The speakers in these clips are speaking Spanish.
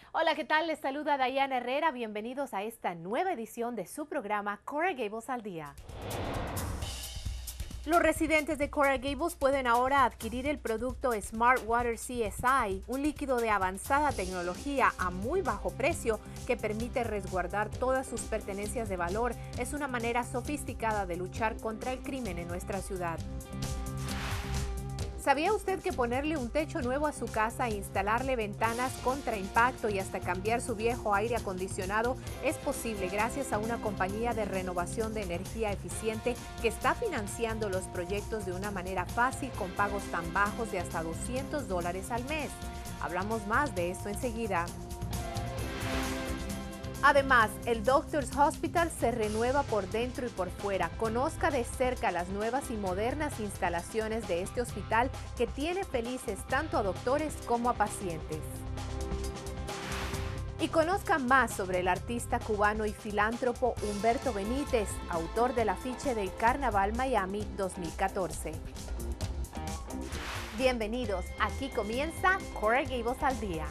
Hola, ¿qué tal? Les saluda Diana Herrera. Bienvenidos a esta nueva edición de su programa Coral Gables al Día. Los residentes de Coral Gables pueden ahora adquirir el producto Smart Water CSI, un líquido de avanzada tecnología a muy bajo precio que permite resguardar todas sus pertenencias de valor. Es una manera sofisticada de luchar contra el crimen en nuestra ciudad. ¿Sabía usted que ponerle un techo nuevo a su casa, instalarle ventanas contra impacto y hasta cambiar su viejo aire acondicionado es posible gracias a una compañía de renovación de energía eficiente que está financiando los proyectos de una manera fácil con pagos tan bajos de hasta $200 al mes? Hablamos más de esto enseguida. Además, el Doctors Hospital se renueva por dentro y por fuera. Conozca de cerca las nuevas y modernas instalaciones de este hospital que tiene felices tanto a doctores como a pacientes. Y conozca más sobre el artista cubano y filántropo Humberto Benítez, autor del afiche del Carnaval Miami 2014. Bienvenidos, aquí comienza Coral Gables al Día.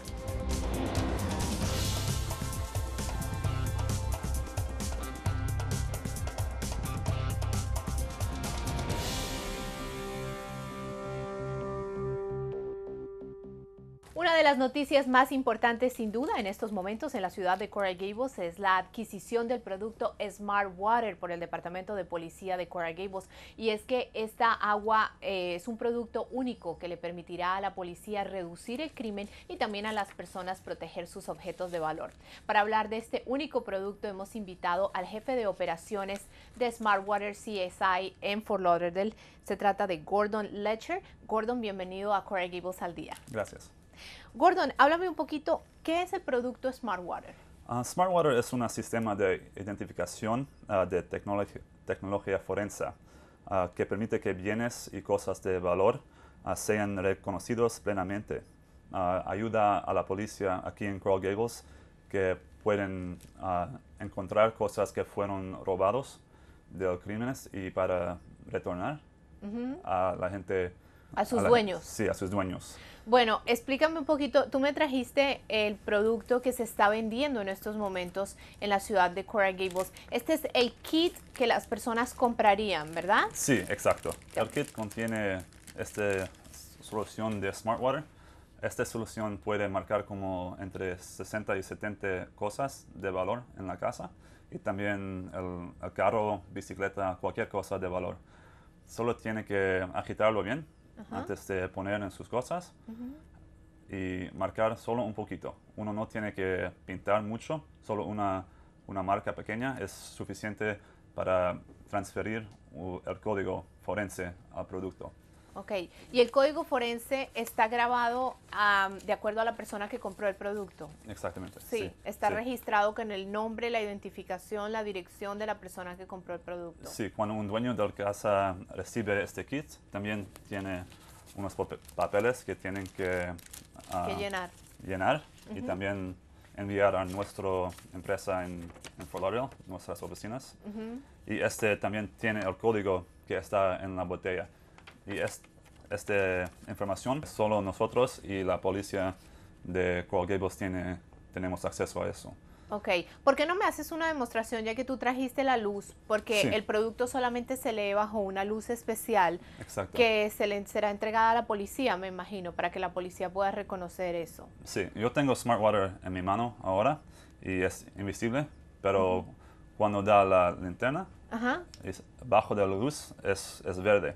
Una de las noticias más importantes sin duda en estos momentos en la ciudad de Coral Gables es la adquisición del producto Smart Water por el Departamento de Policía de Coral Gables. Y es que esta agua es un producto único que le permitirá a la policía reducir el crimen y también a las personas proteger sus objetos de valor. Para hablar de este único producto hemos invitado al jefe de operaciones de Smart Water CSI en Fort Lauderdale. Se trata de Gordon Letcher. Gordon, bienvenido a Coral Gables al Día. Gracias. Gordon, háblame un poquito, ¿qué es el producto Smart Water? Smart Water es un sistema de identificación de tecnología forense que permite que bienes y cosas de valor sean reconocidos plenamente. Ayuda a la policía aquí en Coral Gables que pueden encontrar cosas que fueron robados de los crímenes y para retornar a la gente. A sus dueños. Sí, a sus dueños. Bueno, explícame un poquito, tú me trajiste el producto que se está vendiendo en estos momentos en la ciudad de Coral Gables. Este es el kit que las personas comprarían, ¿verdad? Sí, exacto. El kit contiene esta solución de Smart Water. Esta solución puede marcar como entre 60 y 70 cosas de valor en la casa y también el carro, bicicleta, cualquier cosa de valor. Solo tiene que agitarlo bien antes de poner en sus cosas y marcar solo un poquito. Uno no tiene que pintar mucho, solo una marca pequeña es suficiente para transferir el código forense al producto. Ok, y el código forense está grabado de acuerdo a la persona que compró el producto. Exactamente. Sí, está registrado con el nombre, la identificación, la dirección de la persona que compró el producto. Sí, cuando un dueño de la casa recibe este kit, también tiene unos papeles que tienen que llenar y también enviar a nuestra empresa en Fort Lauderdale, nuestras oficinas. Y este también tiene el código que está en la botella. Y esta información, solo nosotros y la policía de Coral Gables tenemos acceso a eso. Ok, ¿por qué no me haces una demostración ya que tú trajiste la luz? Porque Sí. el producto solamente se lee bajo una luz especial. Exacto. Que será entregada a la policía, me imagino, para que la policía pueda reconocer eso. Sí, yo tengo Smart Water en mi mano ahora y es invisible, pero cuando da la linterna, bajo de la luz es verde.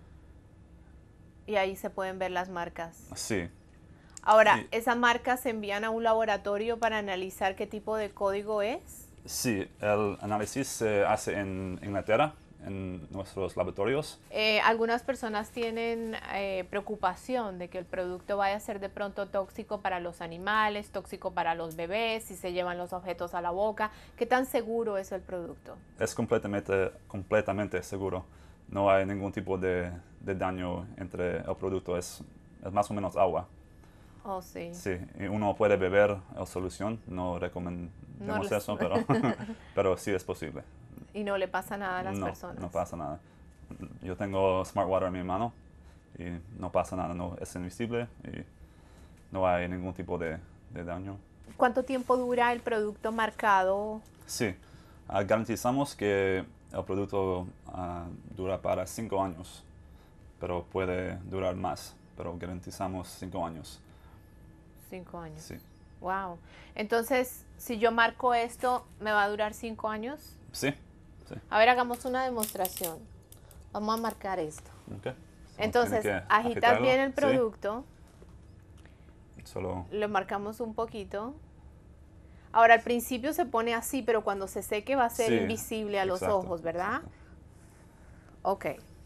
Y ahí se pueden ver las marcas. Sí. Ahora, ¿esas marcas se envían a un laboratorio para analizar qué tipo de código es? Sí, el análisis se hace en Inglaterra, en nuestros laboratorios. Algunas personas tienen preocupación de que el producto vaya a ser de pronto tóxico para los animales, tóxico para los bebés, si se llevan los objetos a la boca. ¿Qué tan seguro es el producto? Es completamente seguro. No hay ningún tipo de daño entre el producto, es más o menos agua. Oh, sí. Sí, y uno puede beber la solución, no recomendamos eso, pero sí es posible. ¿Y no le pasa nada a las personas? No pasa nada. Yo tengo Smart Water en mi mano y no pasa nada, no es invisible y no hay ningún tipo de daño. ¿Cuánto tiempo dura el producto marcado? Sí, garantizamos que el producto dura para 5 años, pero puede durar más, pero garantizamos 5 años. 5 años. Sí. Wow. Entonces, si yo marco esto, ¿me va a durar 5 años? Sí, sí. A ver, hagamos una demostración. Vamos a marcar esto. Okay. Entonces, tiene que agitas agitarlo, bien el sí. producto. Solo Lo marcamos un poquito. Ahora, al principio se pone así, pero cuando se seque va a ser sí, invisible a los exacto, ojos, ¿verdad? exacto. Ok.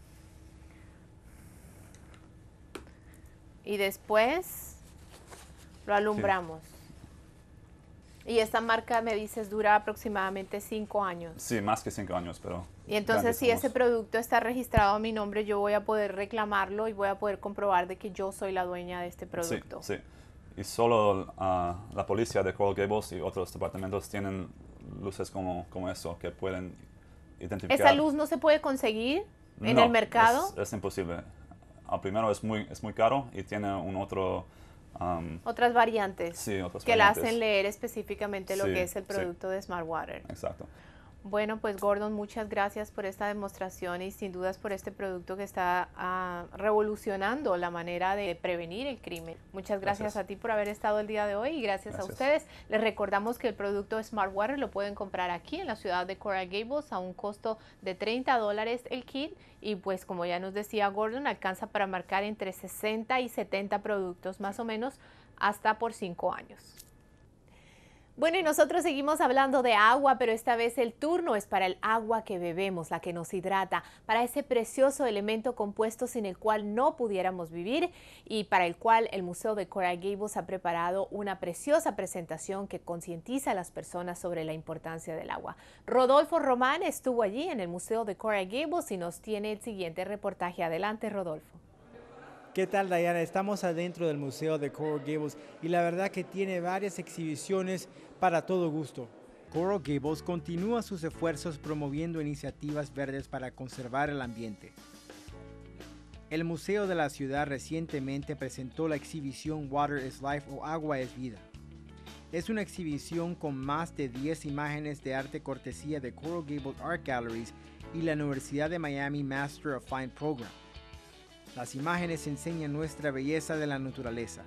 Y después lo alumbramos. Y esta marca, me dices, dura aproximadamente 5 años. Sí, más que 5 años, pero... Y entonces, si ese producto está registrado a mi nombre, yo voy a poder reclamarlo y voy a poder comprobar de que yo soy la dueña de este producto. Sí, sí. Y solo la policía de Coral Gables y otros departamentos tienen luces como eso, que pueden identificar. ¿Esa luz no se puede conseguir en No, el mercado? es imposible. Al primero es muy caro y tiene un otro... Otras variantes, sí, otras que variantes. la hacen leer específicamente lo Sí, que es el sí. producto de Smart Water. Exacto. Bueno, pues Gordon, muchas gracias por esta demostración y sin dudas por este producto que está revolucionando la manera de prevenir el crimen. Muchas gracias a ti por haber estado el día de hoy y gracias a ustedes. Les recordamos que el producto Smart Water lo pueden comprar aquí en la ciudad de Coral Gables a un costo de $30 el kit y pues como ya nos decía Gordon, alcanza para marcar entre 60 y 70 productos más o menos hasta por 5 años. Bueno, y nosotros seguimos hablando de agua, pero esta vez el turno es para el agua que bebemos, la que nos hidrata, para ese precioso elemento compuesto sin el cual no pudiéramos vivir y para el cual el Museo de Coral Gables ha preparado una preciosa presentación que concientiza a las personas sobre la importancia del agua. Rodolfo Román estuvo allí en el Museo de Coral Gables y nos tiene el siguiente reportaje. Adelante, Rodolfo. ¿Qué tal, Diana? Estamos adentro del Museo de Coral Gables y la verdad que tiene varias exhibiciones para todo gusto. Coral Gables continúa sus esfuerzos promoviendo iniciativas verdes para conservar el ambiente. El Museo de la Ciudad recientemente presentó la exhibición Water is Life o Agua es Vida. Es una exhibición con más de 10 imágenes de arte cortesía de Coral Gables Art Galleries y la Universidad de Miami Master of Fine Program. Las imágenes enseñan nuestra belleza de la naturaleza.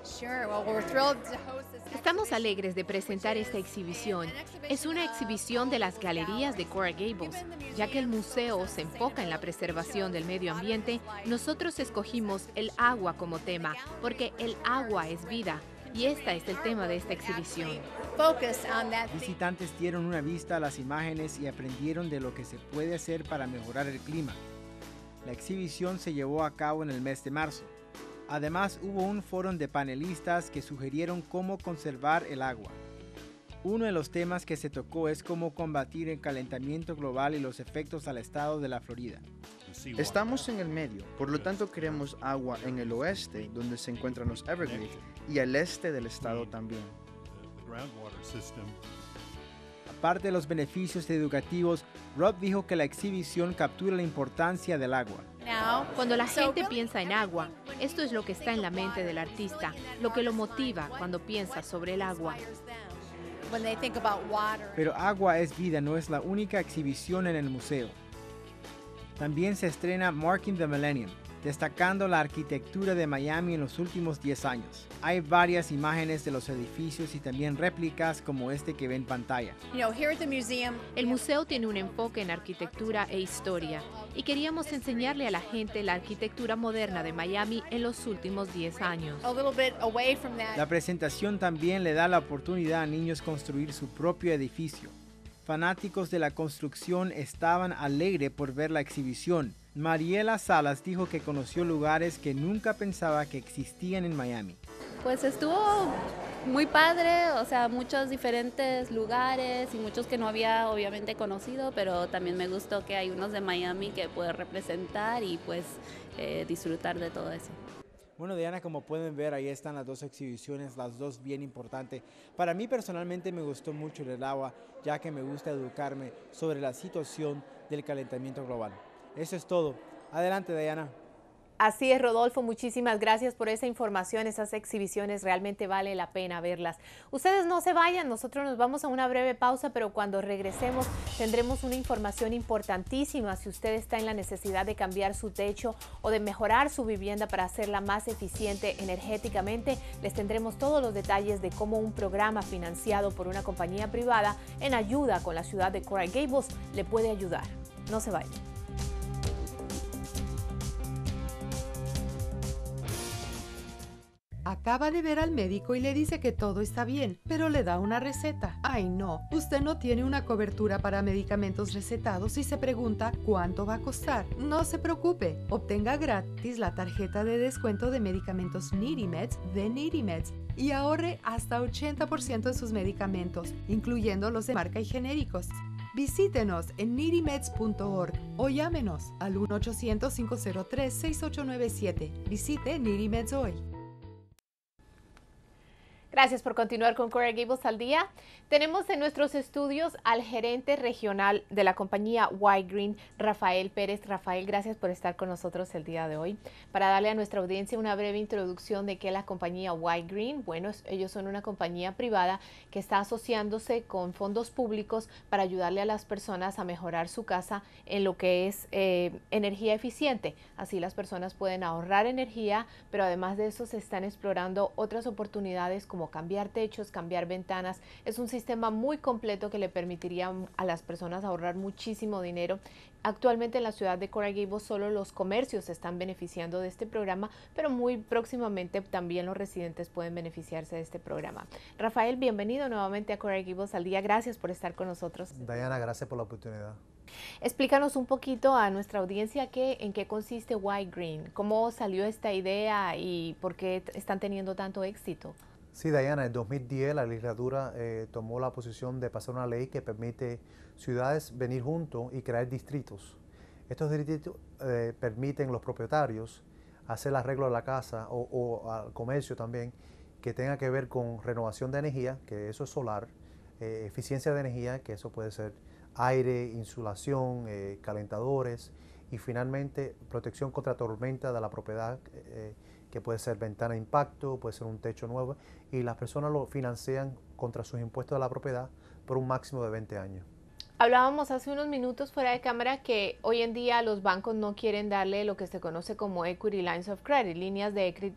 Estamos alegres de presentar esta exhibición. Es una exhibición de las galerías de Coral Gables. Ya que el museo se enfoca en la preservación del medio ambiente, nosotros escogimos el agua como tema, porque el agua es vida. Y este es el tema de esta exhibición. Visitantes dieron una vista a las imágenes y aprendieron de lo que se puede hacer para mejorar el clima. La exhibición se llevó a cabo en el mes de marzo. Además, hubo un foro de panelistas que sugirieron cómo conservar el agua. Uno de los temas que se tocó es cómo combatir el calentamiento global y los efectos al estado de la Florida. Estamos en el medio, por lo tanto queremos agua en el oeste, donde se encuentran los Everglades, y al este del estado también. Aparte de los beneficios educativos, Rob dijo que la exhibición captura la importancia del agua. Cuando la gente piensa en agua, esto es lo que está en la mente del artista, lo que lo motiva cuando piensa sobre el agua. Pero Agua es Vida no es la única exhibición en el museo. También se estrena Marking the Millennium, destacando la arquitectura de Miami en los últimos 10 años. Hay varias imágenes de los edificios y también réplicas como este que ve en pantalla. El museo tiene un enfoque en arquitectura e historia y queríamos enseñarle a la gente la arquitectura moderna de Miami en los últimos 10 años. La presentación también le da la oportunidad a niños construir su propio edificio. Fanáticos de la construcción estaban alegres por ver la exhibición. Mariela Salas dijo que conoció lugares que nunca pensaba que existían en Miami. Pues estuvo muy padre, o sea, muchos diferentes lugares y muchos que no había obviamente conocido, pero también me gustó que hay unos de Miami que puedo representar y pues disfrutar de todo eso. Bueno, Diana, como pueden ver, ahí están las dos exhibiciones, las dos bien importantes. Para mí personalmente me gustó mucho el agua, ya que me gusta educarme sobre la situación del calentamiento global. Eso es todo. Adelante, Diana. Así es, Rodolfo, muchísimas gracias por esa información. Esas exhibiciones realmente vale la pena verlas. Ustedes no se vayan, nosotros nos vamos a una breve pausa, pero cuando regresemos tendremos una información importantísima. Si usted está en la necesidad de cambiar su techo o de mejorar su vivienda para hacerla más eficiente energéticamente, les tendremos todos los detalles de cómo un programa financiado por una compañía privada en ayuda con la ciudad de Coral Gables le puede ayudar. No se vayan. Acaba de ver al médico y le dice que todo está bien, pero le da una receta. ¡Ay no! Usted no tiene una cobertura para medicamentos recetados y se pregunta ¿cuánto va a costar? No se preocupe, obtenga gratis la tarjeta de descuento de medicamentos NeedyMeds de NeedyMeds y ahorre hasta 80% en sus medicamentos, incluyendo los de marca y genéricos. Visítenos en needymeds.org o llámenos al 1-800-503-6897. Visite NeedyMeds hoy. Gracias por continuar con Coral Gables al día. Tenemos en nuestros estudios al gerente regional de la compañía White Green, Rafael Pérez. Rafael, gracias por estar con nosotros el día de hoy. Para darle a nuestra audiencia una breve introducción de qué es la compañía White Green. Bueno, ellos son una compañía privada que está asociándose con fondos públicos para ayudarle a las personas a mejorar su casa en lo que es energía eficiente. Así las personas pueden ahorrar energía, pero además de eso se están explorando otras oportunidades como cambiar techos, cambiar ventanas. Es un sistema muy completo que le permitiría a las personas ahorrar muchísimo dinero. Actualmente en la ciudad de Coral Gables solo los comercios se están beneficiando de este programa, pero muy próximamente también los residentes pueden beneficiarse de este programa. Rafael, bienvenido nuevamente a Coral Gables al día. Gracias por estar con nosotros. Diana, gracias por la oportunidad. Explícanos un poquito a nuestra audiencia en qué consiste White Green, cómo salió esta idea y por qué están teniendo tanto éxito. Sí, Diana, en 2010 la legislatura tomó la posición de pasar una ley que permite ciudades venir juntos y crear distritos. Estos distritos permiten a los propietarios hacer el arreglo de la casa o al comercio también que tenga que ver con renovación de energía, que eso es solar, eficiencia de energía, que eso puede ser aire, insulación, calentadores y finalmente protección contra tormenta de la propiedad, que puede ser ventana de impacto, puede ser un techo nuevo, y las personas lo financian contra sus impuestos de la propiedad por un máximo de 20 años. Hablábamos hace unos minutos fuera de cámara que hoy en día los bancos no quieren darle lo que se conoce como equity lines of credit, líneas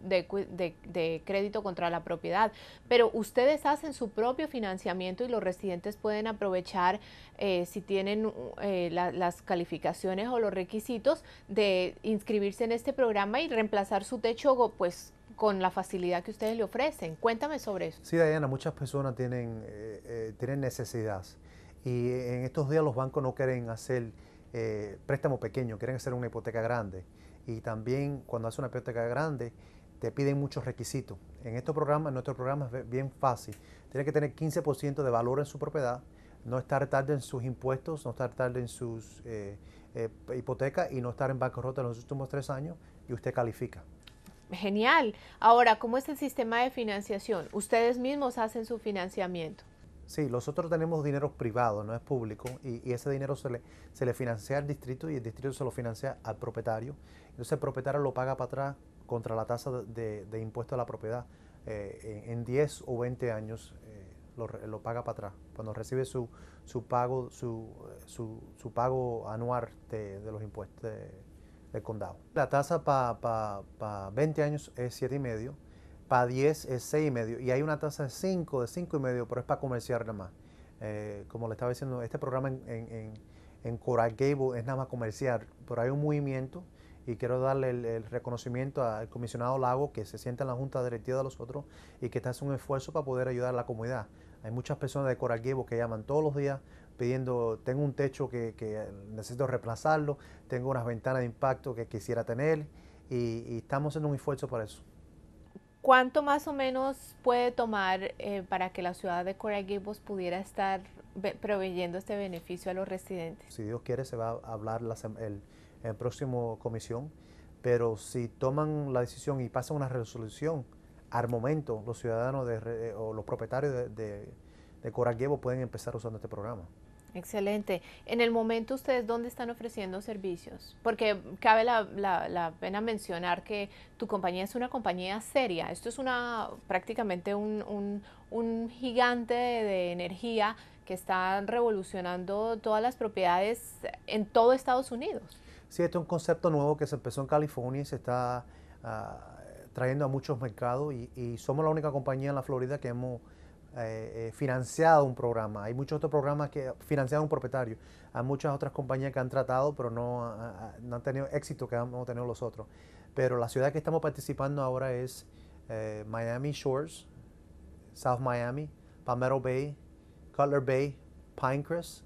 de crédito contra la propiedad, pero ustedes hacen su propio financiamiento y los residentes pueden aprovechar si tienen las calificaciones o los requisitos de inscribirse en este programa y reemplazar su techo pues con la facilidad que ustedes le ofrecen. Cuéntame sobre eso. Sí, Diana, muchas personas tienen necesidades. Y en estos días los bancos no quieren hacer préstamo pequeño, quieren hacer una hipoteca grande. Y también cuando hace una hipoteca grande te piden muchos requisitos. En nuestro programa es bien fácil. Tiene que tener 15% de valor en su propiedad, no estar tarde en sus impuestos, no estar tarde en sus hipotecas y no estar en bancarrota en los últimos 3 años y usted califica. Genial. Ahora, ¿cómo es el sistema de financiación? ¿Ustedes mismos hacen su financiamiento? Sí, nosotros tenemos dinero privado, no es público, y ese dinero se le financia al distrito y el distrito se lo financia al propietario. Entonces el propietario lo paga para atrás contra la tasa de impuesto a la propiedad. En 10 o 20 años lo paga para atrás, cuando recibe su pago anual de los impuestos del condado. La tasa para 20 años es 7,5%. Para 10 es 6,5% y hay una tasa de 5,5%, pero es para comerciar nada más. Como le estaba diciendo, este programa en Coral Gables es nada más comercial, pero hay un movimiento y quiero darle el reconocimiento al comisionado Lago, que se sienta en la junta directiva de los otros y que está haciendo un esfuerzo para poder ayudar a la comunidad. Hay muchas personas de Coral Gables que llaman todos los días pidiendo, tengo un techo que necesito reemplazarlo, tengo unas ventanas de impacto que quisiera tener y estamos haciendo un esfuerzo para eso. ¿Cuánto más o menos puede tomar para que la ciudad de Coral Gables pudiera estar proveyendo este beneficio a los residentes? Si Dios quiere, se va a hablar en próximo comisión, pero si toman la decisión y pasan una resolución, al momento los ciudadanos o los propietarios de Coral Gables pueden empezar usando este programa. Excelente. En el momento, ¿ustedes dónde están ofreciendo servicios? Porque cabe la pena mencionar que tu compañía es una compañía seria. Esto es prácticamente un gigante de energía que está revolucionando todas las propiedades en todo Estados Unidos. Sí, este es un concepto nuevo que se empezó en California y se está trayendo a muchos mercados y somos la única compañía en la Florida que hemos financiado un programa. Hay muchos otros programas que financian un propietario. Hay muchas otras compañías que han tratado, pero no han tenido éxito que hemos tenido los otros. Pero la ciudad que estamos participando ahora es Miami Shores, South Miami, Palmetto Bay, Cutler Bay, Pinecrest,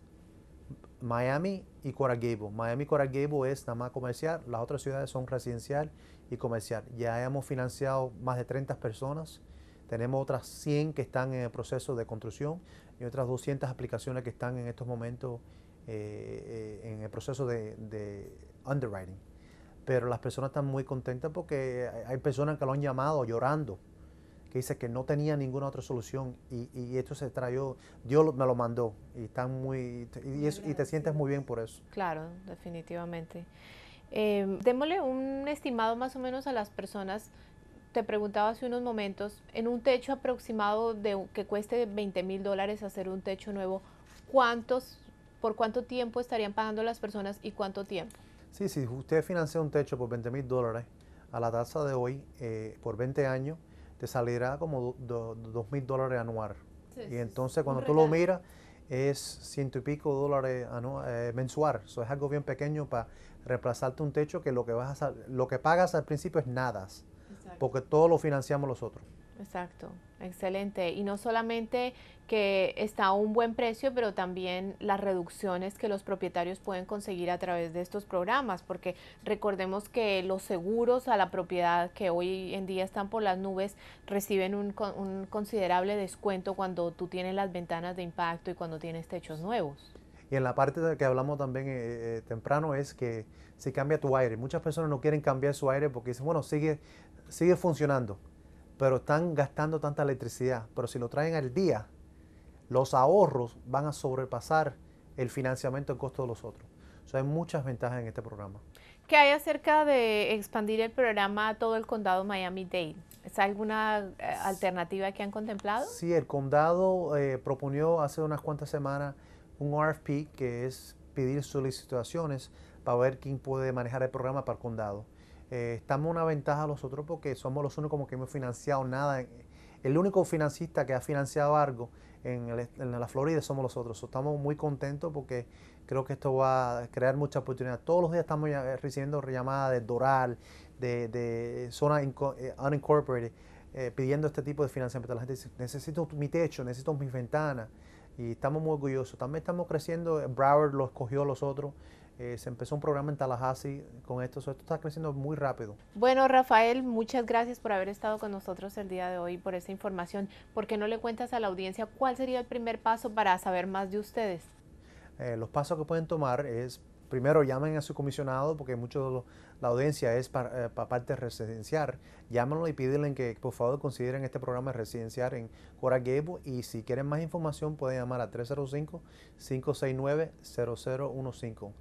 Miami y Coral Gables. Miami y Coral Gables es nada más comercial, las otras ciudades son residencial y comercial. Ya hemos financiado más de 30 personas. Tenemos otras 100 que están en el proceso de construcción y otras 200 aplicaciones que están en estos momentos en el proceso de underwriting. Pero las personas están muy contentas porque hay personas que lo han llamado llorando, que dicen que no tenía ninguna otra solución y esto se trayó, Dios me lo mandó y te sientes muy bien por eso. Claro, definitivamente. Démosle un estimado más o menos a las personas. Te preguntaba hace unos momentos, en un techo aproximado que cueste $20,000 hacer un techo nuevo, ¿por cuánto tiempo estarían pagando las personas y cuánto tiempo? Sí, si usted financia un techo por $20,000 a la tasa de hoy, por 20 años, te salirá como $2,000 anual. Sí, y entonces cuando tú lo miras, es $100 y pico mensual. Eso es algo bien pequeño para reemplazarte un techo que lo que pagas al principio es nada. Porque todo lo financiamos nosotros. Exacto, excelente. Y no solamente que está a un buen precio, pero también las reducciones que los propietarios pueden conseguir a través de estos programas, porque recordemos que los seguros a la propiedad que hoy en día están por las nubes reciben un considerable descuento cuando tú tienes las ventanas de impacto y cuando tienes techos nuevos. Y en la parte de que hablamos también temprano es que si cambia tu aire. Muchas personas no quieren cambiar su aire porque dicen, bueno, sigue funcionando, pero están gastando tanta electricidad. Pero si lo traen al día, los ahorros van a sobrepasar el financiamiento, el costo de los otros. O sea, hay muchas ventajas en este programa. ¿Qué hay acerca de expandir el programa a todo el condado Miami-Dade? ¿Es alguna alternativa que han contemplado? Sí, el condado proponió hace unas cuantas semanas un RFP, que es pedir solicitaciones para ver quién puede manejar el programa para el condado. Estamos en una ventaja nosotros porque somos los únicos que hemos financiado nada. El único financista que ha financiado algo en la Florida somos nosotros. Estamos muy contentos porque creo que esto va a crear mucha oportunidad. Todos los días estamos recibiendo llamadas de Doral, de zona unincorporated, pidiendo este tipo de financiamiento. La gente dice, necesito mi techo, necesito mis ventanas. Y estamos muy orgullosos. También estamos creciendo. Broward lo escogió a los otros. Se empezó un programa en Tallahassee con esto. Esto está creciendo muy rápido. Bueno, Rafael, muchas gracias por haber estado con nosotros el día de hoy, por esta información. ¿Por qué no le cuentas a la audiencia cuál sería el primer paso para saber más de ustedes? Los pasos que pueden tomar es, primero, llamen a su comisionado, porque mucho de la audiencia es para parte residencial. Llámenlo y pídenle que, por favor, consideren este programa residencial en Coral Gables. Y si quieren más información, pueden llamar a 305-569-0015.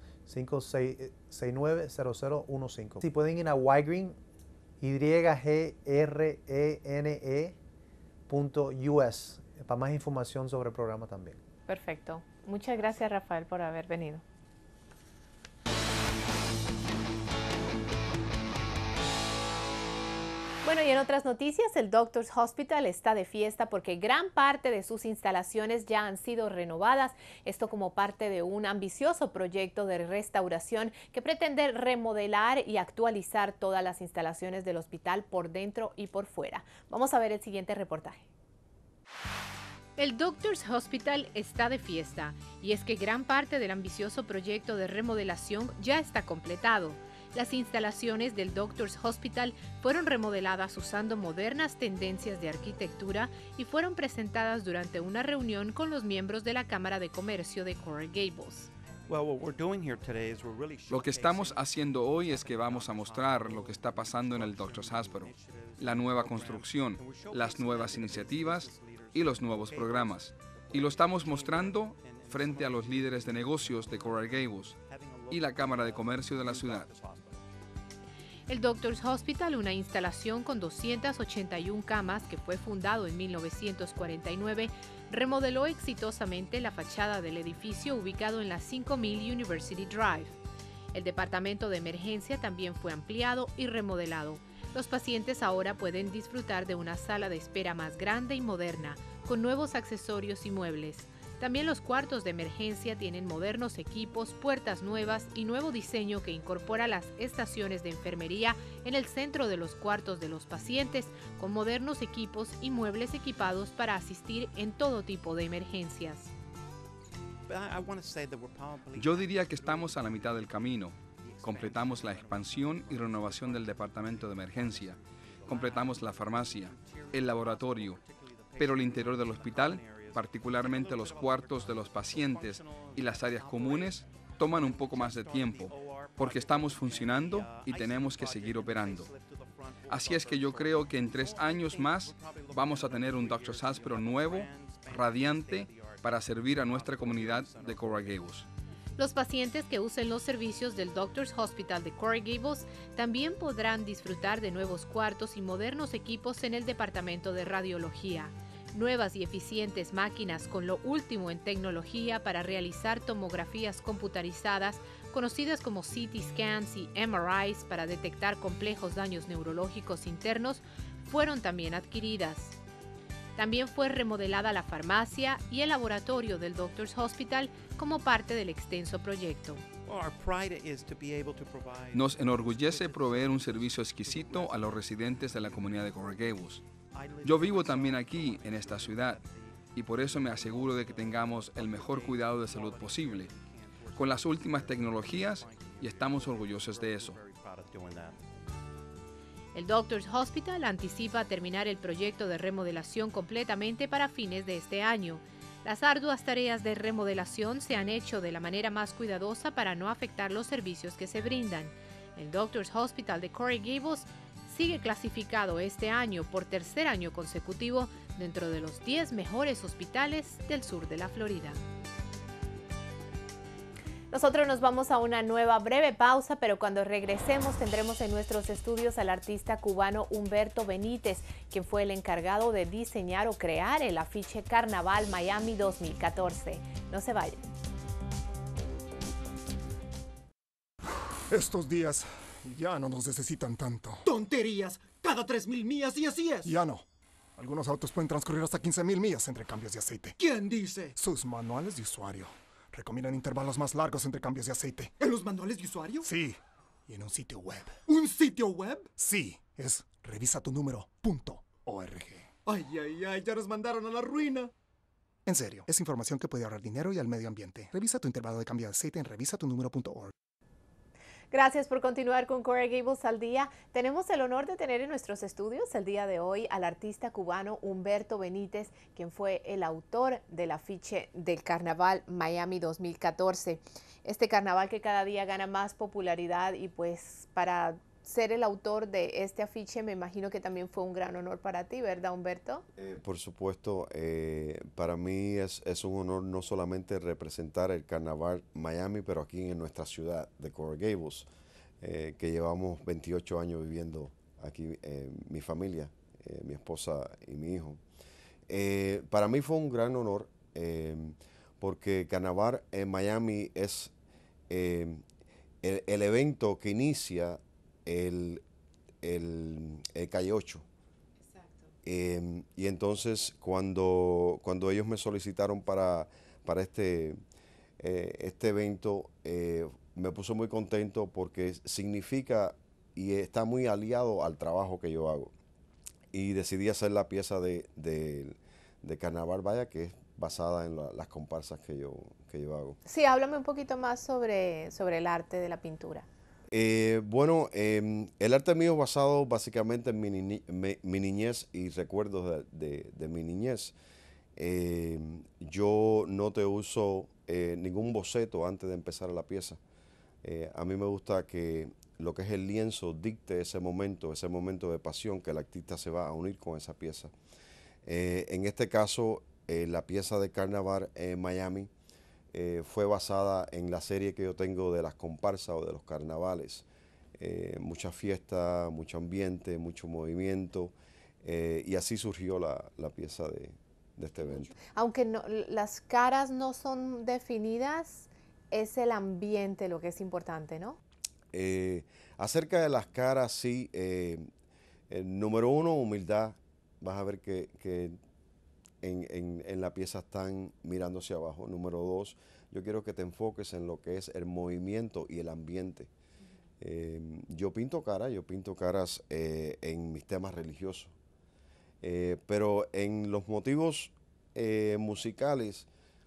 569-0015. Si pueden ir a Ygrene, YGRENE.us para más información sobre el programa también. Perfecto. Muchas gracias, Rafael, por haber venido. Bueno, y en otras noticias, el Doctors Hospital está de fiesta porque gran parte de sus instalaciones ya han sido renovadas. Esto como parte de un ambicioso proyecto de restauración que pretende remodelar y actualizar todas las instalaciones del hospital por dentro y por fuera. Vamos a ver el siguiente reportaje. El Doctors Hospital está de fiesta y es que gran parte del ambicioso proyecto de remodelación ya está completado. Las instalaciones del Doctors Hospital fueron remodeladas usando modernas tendencias de arquitectura y fueron presentadas durante una reunión con los miembros de la Cámara de Comercio de Coral Gables. Lo que estamos haciendo hoy es que vamos a mostrar lo que está pasando en el Doctors Hospital, la nueva construcción, las nuevas iniciativas y los nuevos programas. Y lo estamos mostrando frente a los líderes de negocios de Coral Gables y la Cámara de Comercio de la ciudad. El Doctors Hospital, una instalación con 281 camas que fue fundado en 1949, remodeló exitosamente la fachada del edificio ubicado en la 5000 University Drive. El departamento de emergencia también fue ampliado y remodelado. Los pacientes ahora pueden disfrutar de una sala de espera más grande y moderna, con nuevos accesorios y muebles. También los cuartos de emergencia tienen modernos equipos, puertas nuevas y nuevo diseño que incorpora las estaciones de enfermería en el centro de los cuartos de los pacientes, con modernos equipos y muebles equipados para asistir en todo tipo de emergencias. Yo diría que estamos a la mitad del camino. Completamos la expansión y renovación del departamento de emergencia. Completamos la farmacia, el laboratorio, pero el interior del hospital, particularmente los cuartos de los pacientes y las áreas comunes, toman un poco más de tiempo, porque estamos funcionando y tenemos que seguir operando. Así es que yo creo que en 3 años más vamos a tener un Doctors Hospital nuevo, radiante, para servir a nuestra comunidad de Coral Gables. Los pacientes que usen los servicios del Doctors Hospital de Coral Gables también podrán disfrutar de nuevos cuartos y modernos equipos en el departamento de radiología. Nuevas y eficientes máquinas con lo último en tecnología para realizar tomografías computarizadas, conocidas como CT scans y MRIs para detectar complejos daños neurológicos internos, fueron también adquiridas. También fue remodelada la farmacia y el laboratorio del Doctors Hospital como parte del extenso proyecto. Nos enorgullece proveer un servicio exquisito a los residentes de la comunidad de Coral Gables. Yo vivo también aquí, en esta ciudad, y por eso me aseguro de que tengamos el mejor cuidado de salud posible, con las últimas tecnologías, y estamos orgullosos de eso. El Doctors Hospital anticipa terminar el proyecto de remodelación completamente para fines de este año. Las arduas tareas de remodelación se han hecho de la manera más cuidadosa para no afectar los servicios que se brindan. El Doctors Hospital de Coral Gables sigue clasificado este año por 3er año consecutivo dentro de los 10 mejores hospitales del sur de la Florida. Nosotros nos vamos a una nueva breve pausa, pero cuando regresemos tendremos en nuestros estudios al artista cubano Humberto Benítez, quien fue el encargado de diseñar o crear el afiche Carnaval Miami 2014. No se vayan. Estos días ya no nos necesitan tanto. ¡Tonterías! Cada 3,000 millas y así es. Ya no. Algunos autos pueden transcurrir hasta 15,000 millas entre cambios de aceite. ¿Quién dice? Sus manuales de usuario recomiendan intervalos más largos entre cambios de aceite. ¿En los manuales de usuario? Sí. Y en un sitio web. ¿Un sitio web? Sí. Es revisatunumero.org. Ay, ya nos mandaron a la ruina. En serio, es información que puede ahorrar dinero y al medio ambiente. Revisa tu intervalo de cambio de aceite en revisatunumero.org. Gracias por continuar con Coral Gables al día. Tenemos el honor de tener en nuestros estudios el día de hoy al artista cubano Humberto Benítez, quien fue el autor del afiche del Carnaval Miami 2014. Este carnaval que cada día gana más popularidad, y pues para ser el autor de este afiche me imagino que también fue un gran honor para ti, ¿verdad, Humberto? Por supuesto, para mí es un honor no solamente representar el Carnaval Miami, pero aquí en nuestra ciudad de Coral Gables, que llevamos 28 años viviendo aquí, mi familia, mi esposa y mi hijo. Para mí fue un gran honor porque Carnaval en Miami es el evento que inicia el Calle 8. Y entonces cuando ellos me solicitaron para este evento, me puso muy contento porque significa y está muy aliado al trabajo que yo hago. Y decidí hacer la pieza de Carnaval, vaya, que es basada en las comparsas que yo hago. Sí, háblame un poquito más sobre el arte de la pintura. Bueno, el arte mío es basado básicamente en mi niñez y recuerdos de mi niñez. Yo no te uso ningún boceto antes de empezar la pieza. A mí me gusta que lo que es el lienzo dicte ese momento de pasión que el artista se va a unir con esa pieza. En este caso, la pieza de Carnaval en Miami fue basada en la serie que yo tengo de las comparsas o de los carnavales. Mucha fiesta, mucho ambiente, mucho movimiento, y así surgió la pieza de este evento. Aunque las caras no son definidas, es el ambiente lo que es importante, ¿no? Acerca de las caras, sí. Número uno, humildad. Vas a ver que en la pieza están mirando hacia abajo. Número dos, yo quiero que te enfoques en lo que es el movimiento y el ambiente. Yo pinto caras en mis temas religiosos. Pero en los motivos musicales,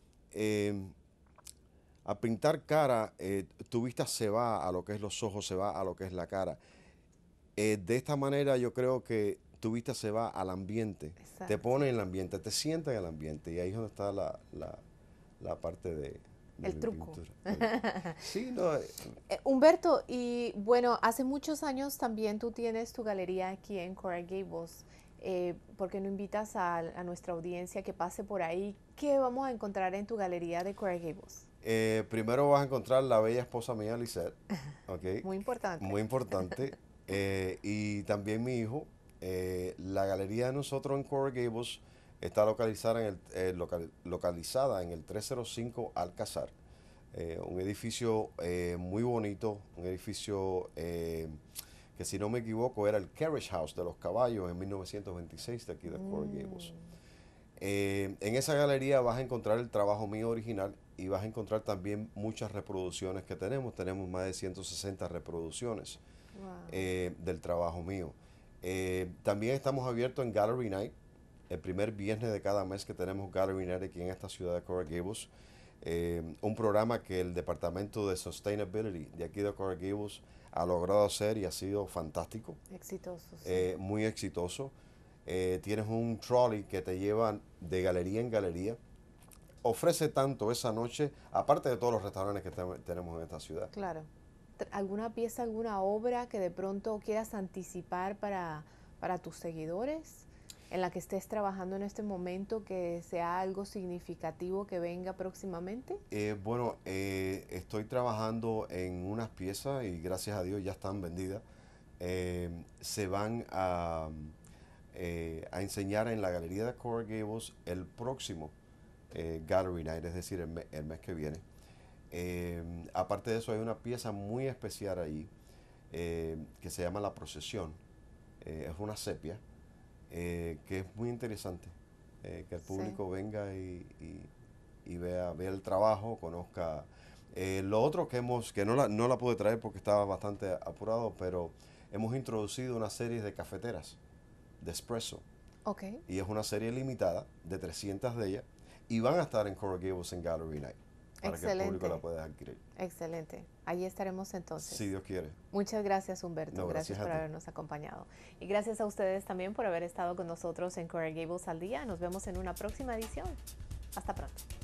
a pintar cara, tu vista se va a lo que es los ojos, se va a lo que es la cara. De esta manera yo creo que tu vista se va al ambiente, exacto, te pone en el ambiente, te sienta en el ambiente, y ahí es donde está la parte de el truco. Sí, no. Humberto, y bueno, hace muchos años también tú tienes tu galería aquí en Coral Gables. ¿Por qué no invitas a nuestra audiencia que pase por ahí? ¿Qué vamos a encontrar en tu galería de Coral Gables? Primero vas a encontrar la bella esposa mía, Lisette. Okay. Muy importante. Muy importante. Y también mi hijo. La galería de nosotros en Coral Gables está localizada en el 305 Alcázar. Un edificio muy bonito, un edificio que, si no me equivoco, era el Carriage House de los caballos en 1926 de aquí de Coral Gables. En esa galería vas a encontrar el trabajo mío original y vas a encontrar también muchas reproducciones que tenemos. Tenemos más de 160 reproducciones del trabajo mío. También estamos abiertos en Gallery Night, el primer viernes de cada mes que tenemos Gallery Night aquí en esta ciudad de Coral Gables. Un programa que el Departamento de Sustainability de aquí de Coral Gables ha logrado hacer y ha sido fantástico. Exitoso. Sí. Muy exitoso. Tienes un trolley que te lleva de galería en galería. Ofrece tanto esa noche, aparte de todos los restaurantes que tenemos en esta ciudad. Claro. ¿Alguna pieza, alguna obra que de pronto quieras anticipar para tus seguidores, en la que estés trabajando en este momento, que sea algo significativo que venga próximamente? Bueno, estoy trabajando en unas piezas y gracias a Dios ya están vendidas. Se van a enseñar en la galería de Coral Gables el próximo Gallery Night, es decir, el mes que viene. Aparte de eso, hay una pieza muy especial ahí que se llama La Procesión. Es una sepia que es muy interesante, que el público venga y vea el trabajo, conozca. Lo otro que no la pude traer porque estaba bastante apurado, pero hemos introducido una serie de cafeteras de espresso. Okay. Y es una serie limitada de 300 de ellas y van a estar en Coral Gables en Gallery Night. Para que el público la pueda adquirir. Excelente. Allí estaremos entonces. Si Dios quiere. Muchas gracias, Humberto. No, gracias por habernos acompañado. Y gracias a ustedes también por haber estado con nosotros en Coral Gables al Día. Nos vemos en una próxima edición. Hasta pronto.